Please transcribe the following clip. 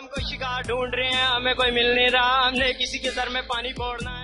کوئی شکار ڈھونڈ رہے ہیں, ہمیں کوئی مل نہیں رہا, ہم نے کسی کے سر میں پانی پھوڑنا ہے.